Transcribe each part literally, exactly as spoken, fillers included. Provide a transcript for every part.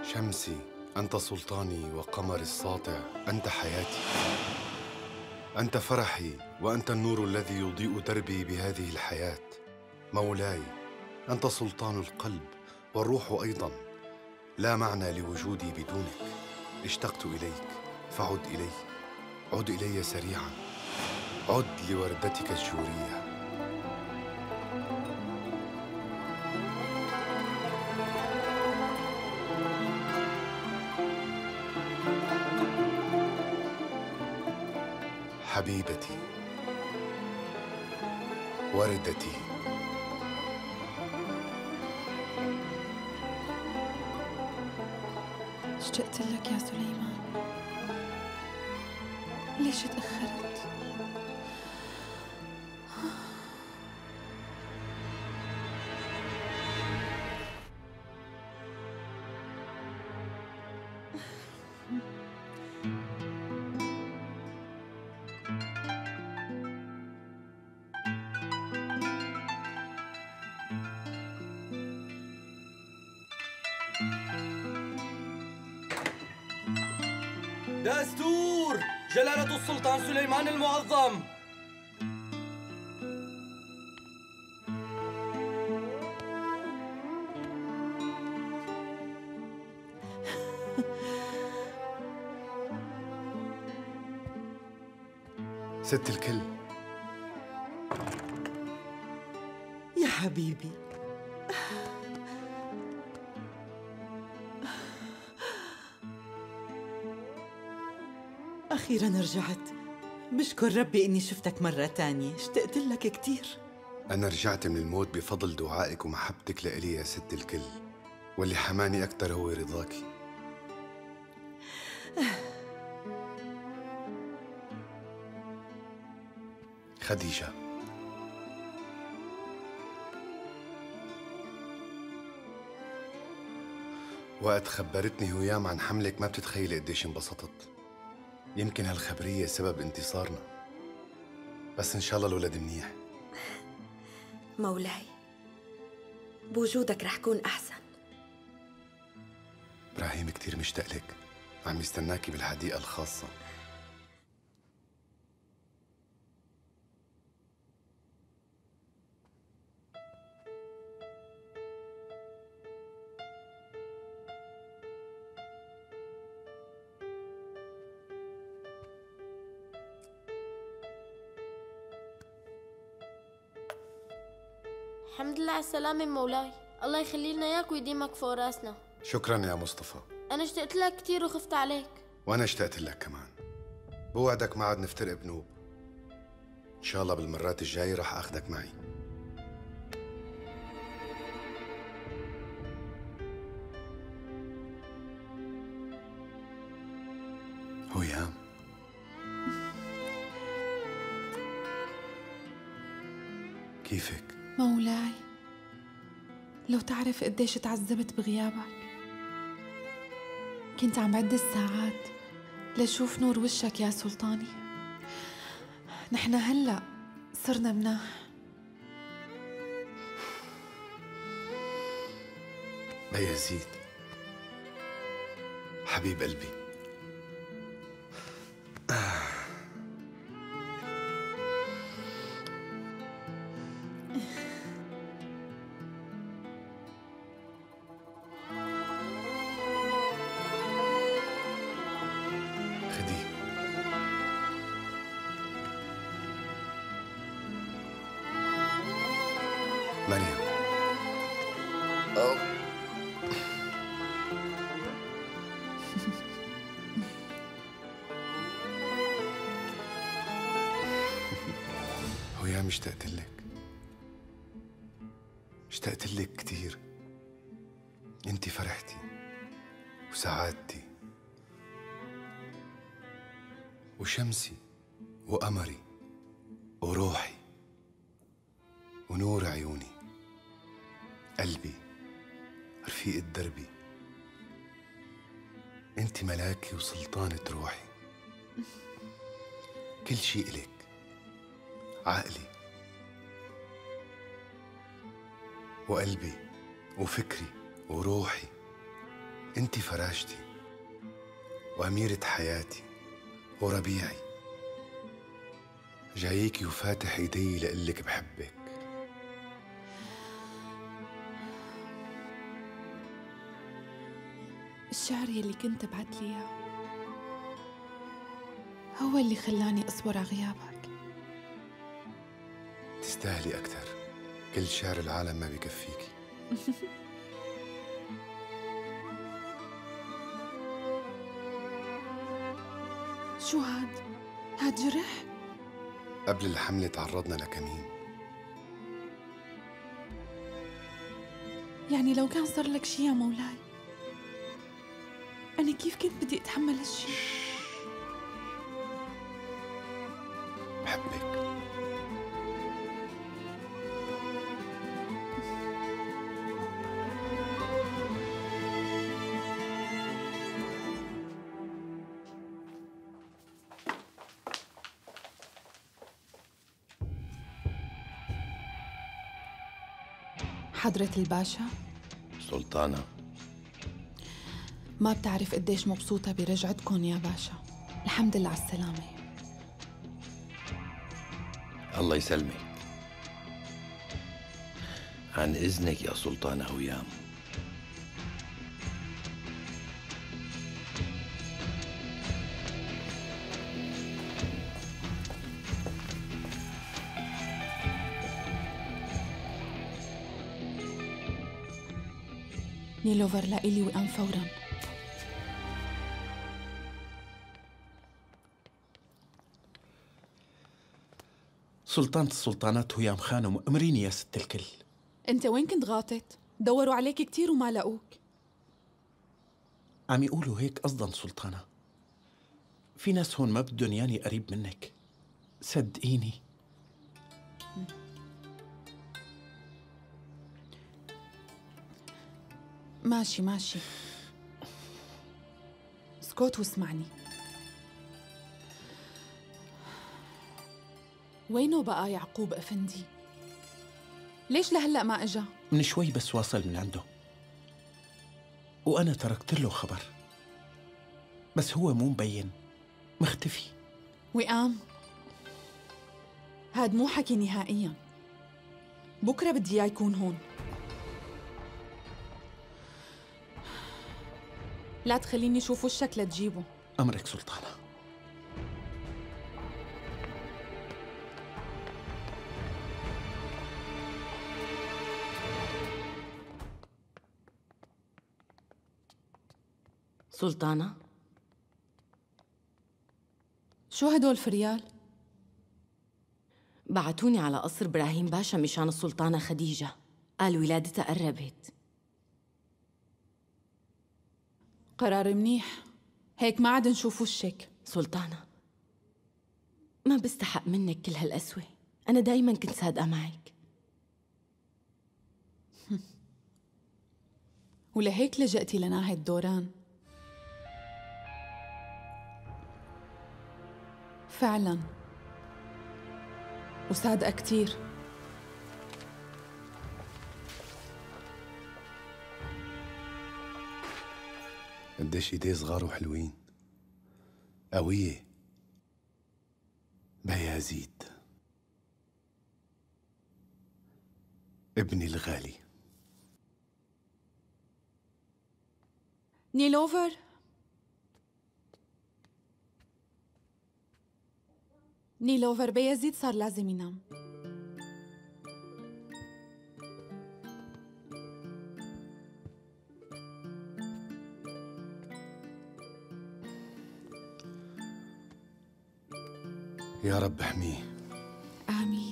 شمسي، أنت سلطاني وقمري الساطع، أنت حياتي، أنت فرحي، وأنت النور الذي يضيء دربي بهذه الحياة. مولاي، أنت سلطان القلب والروح أيضاً، لا معنى لوجودي بدونك. اشتقت إليك فعد إلي، عد إلي سريعاً، عد لوردتك الجورية. حبيبتي، وردتي، اشتقت لك يا سليمان. ليش تأخرت؟ دستور جلالة السلطان سليمان المعظم. ست الكل. يا حبيبي، أخيراً رجعت. بشكر ربي إني شفتك مرة تانية، اشتقت لك كتير. أنا رجعت من الموت بفضل دعائك ومحبتك لإلي يا ست الكل، واللي حماني أكتر هو رضاكي. خديجة، وقت خبرتني هيام عن حملك ما بتتخيلي قديش انبسطت. يمكن هالخبرية سبب انتصارنا، بس إن شاء الله الولد منيح. مولاي، بوجودك رح كون أحسن. إبراهيم كتير مشتاق لك، عم يستناكي بالحديقة الخاصة. الحمد لله على السلامة مولاي، الله يخلي لنا اياك ويديمك فوق راسنا. شكرا يا مصطفى. أنا اشتقت لك كثير وخفت عليك. وأنا اشتقت لك كمان. بوعدك ما عاد نفترق بنوب. إن شاء الله بالمرات الجاية رح أخذك معي. هيام، كيفك؟ مولاي، لو تعرف قديش تعذبت بغيابك. كنت عم بعد الساعات لشوف نور وشك يا سلطاني. نحن هلأ صرنا مناح. بيزيد حبيب قلبي، خدي. مريم، أو هيام، اشتقت لك، اشتقت لك كتير. انتي فرحتي وسعادتي وشمسي وقمري وروحي ونور عيوني، قلبي، رفيقة دربي. انتي ملاكي وسلطانة روحي. كل شيء إلك، عقلي وقلبي وفكري وروحي أنت فراشتي وأميرة حياتي وربيعي. جايكي وفاتح إيدي لقلك بحبك. الشعر يلي كنت تبعت لي إياه هو اللي خلاني أصبر على غيابك. تستاهلي أكثر، كل شعر العالم ما بيكفيكي. شو هاد؟ هاد جرح؟ قبل الحملة تعرضنا لكمين. يعني لو كان صار لك شي يا مولاي، أنا كيف كنت بدي أتحمل هالشي؟ بحبك. حضرة الباشا، سلطانة، ما بتعرف قديش مبسوطة برجعتكن يا باشا. الحمد لله على السلامة. الله يسلمك. عن إذنك يا سلطانة هيام. نيلوفر لإلي وقام فوراً. سلطانة السلطانات هيام خانم، أمريني يا ست الكل. أنت وين كنت غاطت؟ دوروا عليك كتير وما لقوك. عم يقولوا هيك قصداً سلطانة. في ناس هون ما بدهم ياني قريب منك، صدقيني. ماشي ماشي، اسكت واسمعني. وينه بقى يعقوب أفندي؟ ليش لهلأ ما أجا؟ من شوي بس واصل من عنده، وأنا تركت له خبر، بس هو مو مبين، مختفي. وئام، هاد مو حكي نهائياً. بكرة بدي إياه يكون هون. لا تخليني شوف وشك لتجيبه. أمرك سلطانة. سلطانة، شو هدول فريال؟ بعتوني على قصر إبراهيم باشا مشان السلطانة خديجة، قال ولادتها قربت. قرار منيح، هيك ما عاد نشوف وشك. سلطانة، ما بستحق منك كل هالقسوة، أنا دايما كنت صادقة معك. ولهيك لجأتي لناهد دوران. فعلا وصادقة كتير. قديش ايديه صغار وحلوين، قوية. بايزيد ابني الغالي. نيلوفر، نيلوفر بايزيد صار لازم ينام. يا رب احميه. آمين.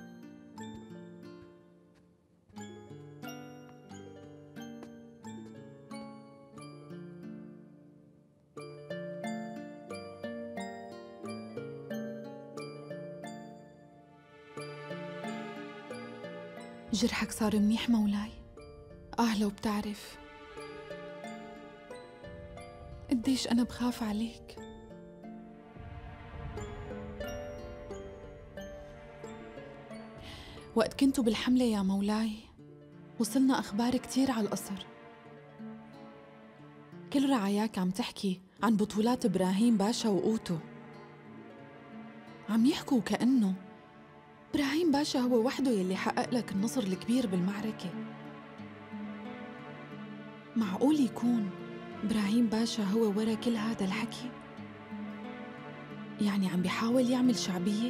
جرحك صار منيح مولاي. آه لو بتعرف قديش أنا بخاف عليك. وقت كنتوا بالحملة يا مولاي وصلنا أخبار كتير على القصر. كل رعاياك عم تحكي عن بطولات إبراهيم باشا وقوته. عم يحكوا كأنه إبراهيم باشا هو وحده يلي حقق لك النصر الكبير بالمعركة. معقول يكون إبراهيم باشا هو ورا كل هذا الحكي؟ يعني عم بيحاول يعمل شعبية؟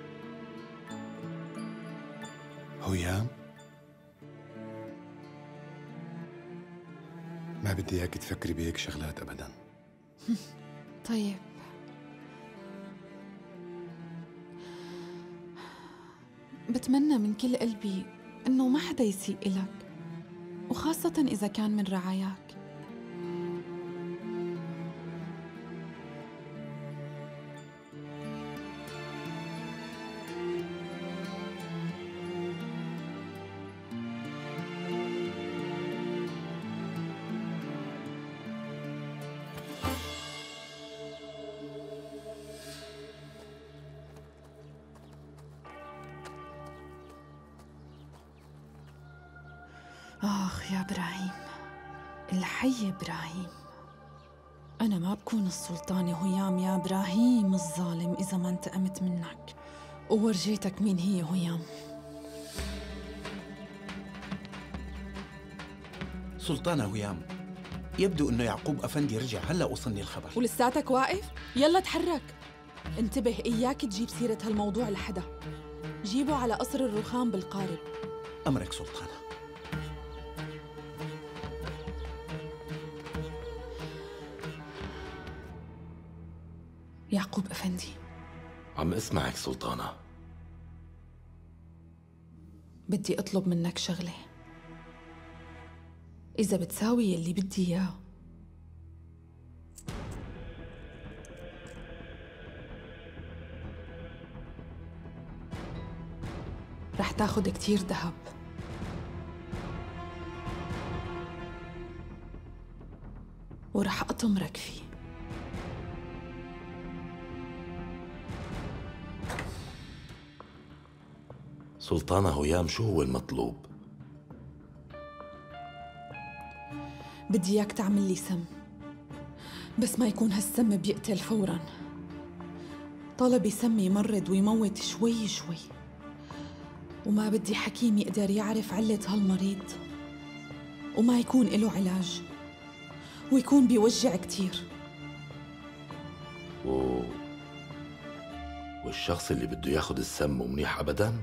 هيام، ما بدي اياك تفكري بهيك شغلات ابدا. طيب، بتمنى من كل قلبي إنه ما حدا يسيء إلك، وخاصة إذا كان من رعاياك. آخ يا إبراهيم، الحي إبراهيم. أنا ما بكون السلطانة هيام يا إبراهيم الظالم إذا ما انتقمت منك وورجيتك مين هي هيام. سلطانة هيام، يبدو إنه يعقوب أفندي رجع، هلأ وصلني الخبر. ولساتك واقف؟ يلا تحرك. انتبه، إياك تجيب سيرة هالموضوع لحدا. جيبه على قصر الرخام بالقارب. أمرك سلطانة. يعقوب أفندي، عم اسمعك سلطانة. بدي أطلب منك شغلة. إذا بتساوي اللي بدي إياه، رح تاخد كتير ذهب، ورح أطمرك فيه. سلطانة هيام، شو هو المطلوب؟ بدي إياك تعمل لي سم، بس ما يكون هالسم بيقتل فوراً. طلبي سم يمرض ويموت شوي شوي، وما بدي حكيم يقدر يعرف علة هالمريض، وما يكون له علاج، ويكون بيوجع كتير. و... والشخص اللي بده ياخد السم مو منيح أبداً؟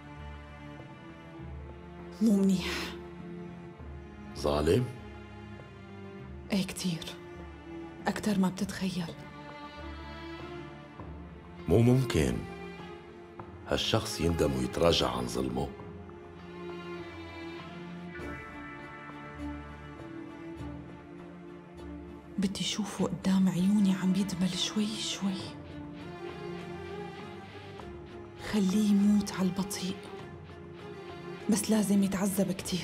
مو منيح. ظالم؟ ايه كتير، أكتر ما بتتخيل. مو ممكن هالشخص يندم ويتراجع عن ظلمه. بدي شوفه قدام عيوني عم يدمل شوي شوي. خليه يموت على البطيء، بس لازم يتعذب كتير.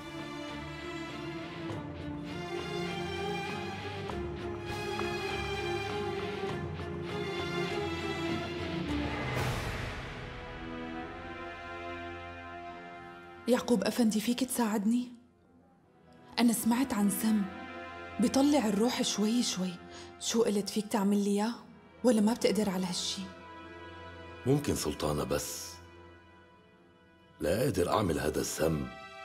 يعقوب أفندي، فيك تساعدني؟ أنا سمعت عن سم بيطلع الروح شوي شوي. شو قلت، فيك تعمل لي إياه ولا ما بتقدر على هالشي؟ ممكن سلطانة، بس لا قادر أعمل هذا السم.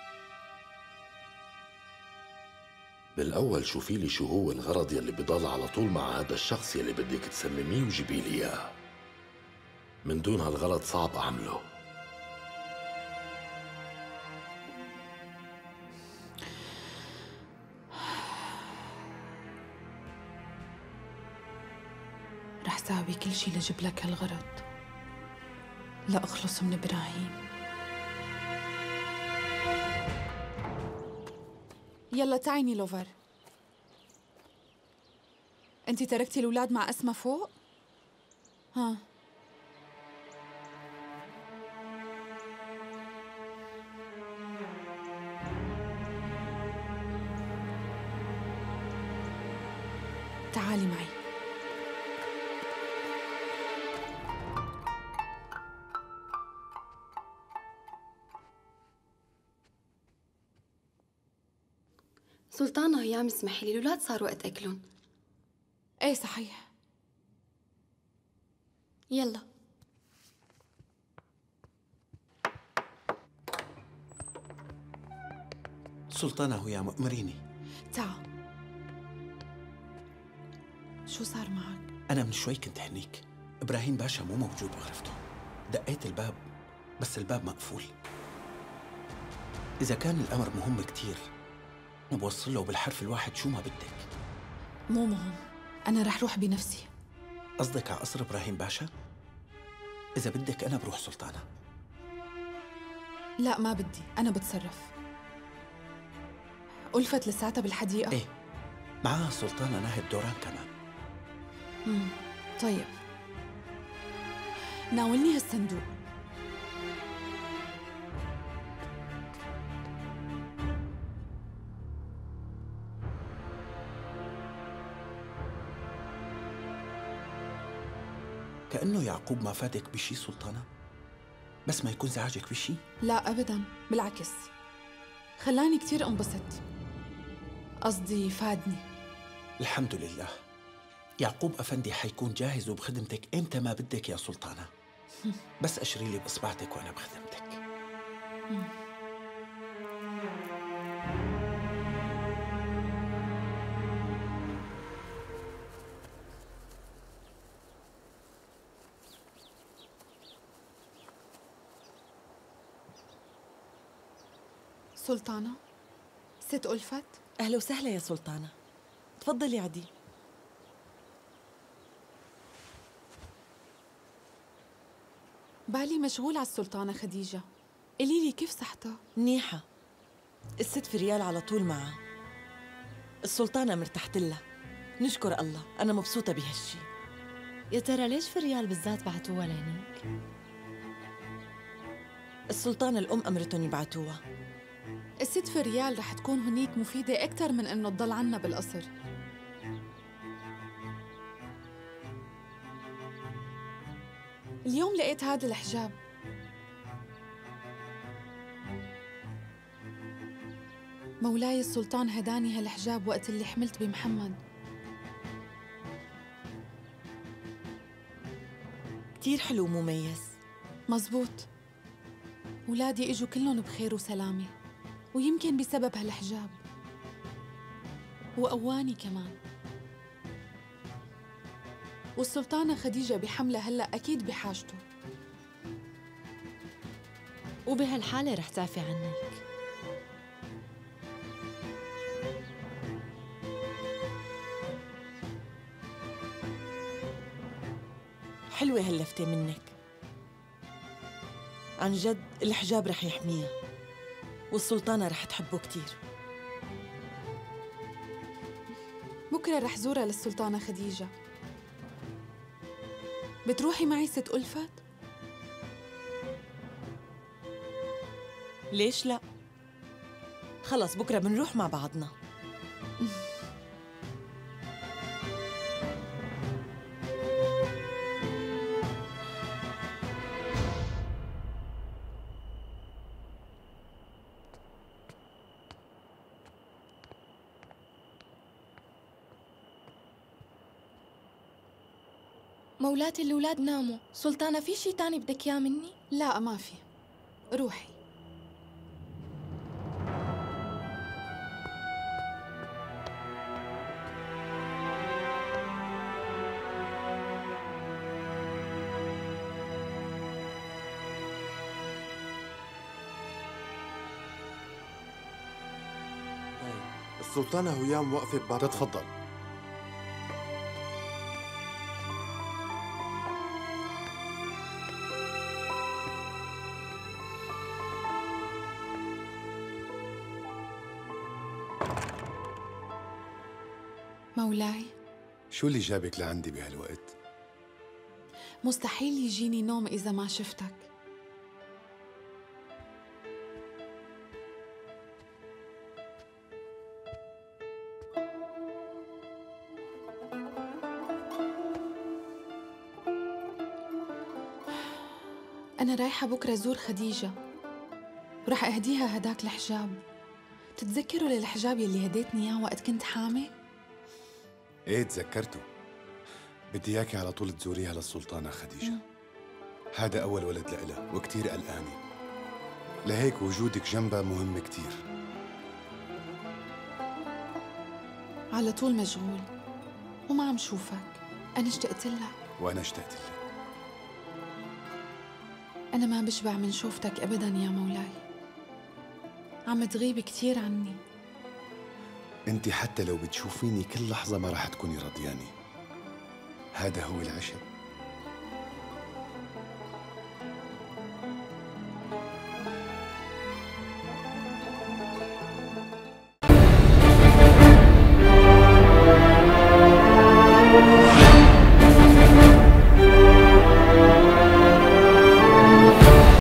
بالأول شوفي لي شو هو الغرض يلي بضل على طول مع هذا الشخص يلي بدك تسمميه وجيبي لي إياه. من دون هالغرض صعب أعمله. رح ساوي كل شي لجيب لك هالغرض، لا أخلص من إبراهيم. يلا تعيني لوفر. أنتي تركتي الأولاد مع أسمة فوق؟ ها، تعالي معي. سلطانة هي عم اسمحي لي، الأولاد صار وقت أكلهم. ايه صحيح. يلا. سلطانة ويا مؤمريني. تعا. شو صار معك؟ أنا من شوي كنت هنيك، إبراهيم باشا مو موجود بغرفته. دقيت الباب بس الباب مقفول. إذا كان الأمر مهم كتير نبوصل له بالحرف الواحد شو ما بدك. مو مهم، أنا رح روح بنفسي. قصدك على قصر إبراهيم باشا؟ إذا بدك أنا بروح سلطانة. لا ما بدي، أنا بتصرف. ألفت لساتها بالحديقة؟ إيه، معها سلطانة ناهد دوران كمان. امم طيب، ناولني هالصندوق. كأنه يعقوب ما فادك بشي سلطانة، بس ما يكون زعجك بشي. لا أبداً، بالعكس خلاني كتير انبسط. قصدي فادني. الحمد لله. يعقوب أفندي حيكون جاهز وبخدمتك إمتى ما بدك يا سلطانة. بس أشري لي بإصبعتك وأنا بخدمتك. سلطانة، ست ألفت. أهلا وسهلا يا سلطانة، تفضلي عدي. بالي مشغول على السلطانة خديجة، قولي لي كيف صحتها؟ منيحة، الست في ريال على طول معها. السلطانة مرتحت لها، نشكر الله. أنا مبسوطة بهالشي. يا ترى ليش في ريال بالذات بعتوها لهنيك؟ السلطانة الأم أمرتهم يبعتوها. الست في ريال رح تكون هنيك مفيدة أكثر من إنه تضل عنا بالقصر. اليوم لقيت هذا الحجاب، مولاي السلطان هداني هالحجاب وقت اللي حملت بمحمد. كتير حلو ومميز. مزبوط، ولادي إجوا كلهم بخير وسلامة، ويمكن بسبب هالحجاب، وقواني كمان. والسلطانة خديجة بحملة هلأ أكيد بحاجته. وبهالحالة رح تعفي عنك. حلوة هاللفتة منك. عن جد الحجاب رح يحميها، والسلطانة رح تحبه كتير. بكرة رح زورها للسلطانة خديجة. بتروحي معي ست ألفت؟ ليش لا؟ خلص بكرة بنروح مع بعضنا. مولاتي الأولاد ناموا. سلطانة في شي تاني بدك إياه مني؟ لا ما في، روحي. السلطانة هيام واقفة بباب. تتفضل. مولاي، شو اللي جابك لعندي بهالوقت؟ مستحيل يجيني نوم إذا ما شفتك. أنا رايحة بكرة زور خديجة، ورح أهديها هداك الحجاب بتتذكروا للحجاب يلي هديتني اياه وقت كنت حامل؟ ايه تذكرته. بدي اياكي على طول تزوريها للسلطانة خديجة. م. هذا أول ولد لإلها وكتير قلقانة، لهيك وجودك جنبها مهم كتير. على طول مشغول وما عم شوفك. أنا اشتقت لك. وأنا اشتقت لك. أنا ما بشبع من شوفتك أبداً يا مولاي، عم تغيب كتير عني. أنت حتى لو بتشوفيني كل لحظة ما راح تكوني رضياني. هذا هو العشق.